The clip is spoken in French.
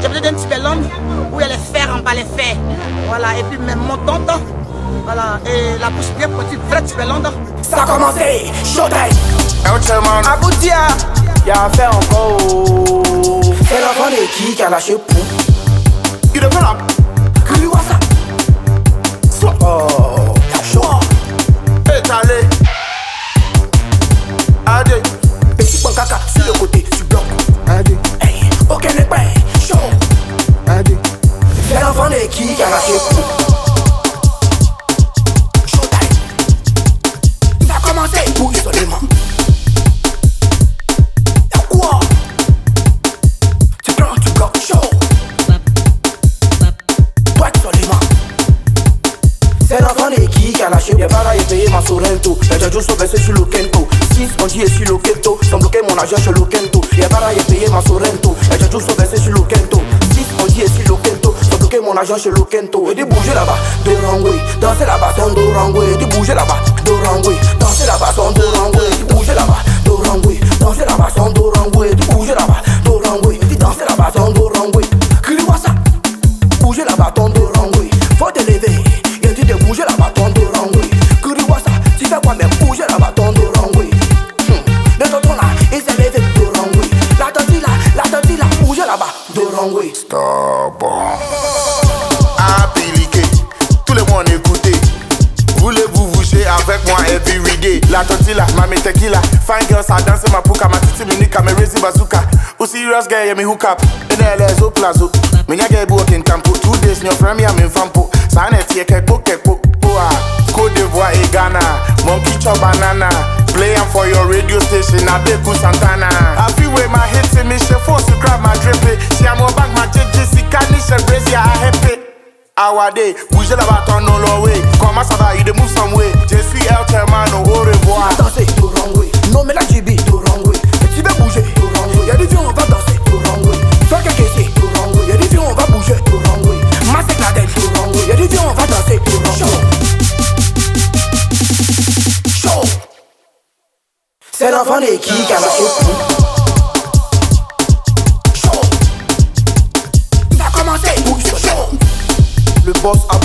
j'ai besoin d'un petit bellum où il y a les fers en bas, les fers. Voilà, et puis même mon tonton. Voilà, et la bouche bien petite, vrai petit bellum. Ça a commencé, showtime. Aboutia, y'a à faire encore. C'est l'enfant de qui a lâché pour. Il est là. Lui vois ça. Oh, chaud. Étalé. Adé. Petit bon caca sur le côté, tu bloques. Adé. Hey, aucun n'est pas chaud. Adé. C'est l'enfant de qui a lâché pour. Showtime. Ça a commencé pour isolement. Y'a quoi? Tu prends, tu bloques, chaud. Toi isolement. C'est l'enfant de qui a lâché. Y'a pas là, il payé ma Sorrento. Les jadjos sont versés sur le Kento. 6 on dit et sur le Kento. J'en bloqué mon argent chez le Kento. Y'a pas là, il payé ma Sorrento. Les jadjos sont versés sur le Kento. 6 on dit et sur le Kento. J'en bloqué mon argent chez le Kento. Et de bouger là-bas, de rangoué. Danser là-bas, sans de rangoué. De bouger là-bas, de rangoué. Danser là-bas, sans de rangoué. De bouger là-bas, de rangoué. Danser là-bas, sans de rangoué. De bouger là-bas, de rangoué. De danser là-bas, sans de rangoué. Crie-moi ça. Bouger là-bas, ton de rangoué. Faut te lever. Y'a dit de bouger là-bas, ton de rangoué. Crie-moi ça. Tu fais quoi même bouger là-bas, ton de rangoué. Le tonton là, il s'est levé de rangoué. La tante là, bouger là-bas, de rangoué. Stop. Appliqué. Tout le monde écoutez. Voulez-vous bouger avec moi every day? La tortilla, mami tequila. Fine girls are dancing my puka. Ma titi minika, me raising bazooka. Oh serious girl, yeah me hook up. In LSO plazo. Me nyage working tempo. 2 days, your friend me I'm in fampo. Sane tie kekpo. Côte d'Ivoire et Ghana. Monkey chop banana. Play am for your radio station. Abeku Santana. I feel where my hits in me. She force to grab my drip. Si I'm a bank my Jessica. Nisha Brazil, I happy. Our day, bougez là-bas, ton no long way. Comment ça va, il de move some way. Je suis El Termano, au revoir. Tu vas danser, to rangoué. Non mais là tu bis, to rangoué. Tu veux bouger, to rangoué. Y'a des filles, on va danser, to rangoué. Fais que c'est, to rangoué. Y'a des filles, on va bouger, to rangoué. Massacre la tête, to rangoué. Y'a des filles, on va danser, to rangoué. Chaud. C'est l'enfant de qui a lâché pour. Chaud. Ça a commencé, pour chaud. Le boss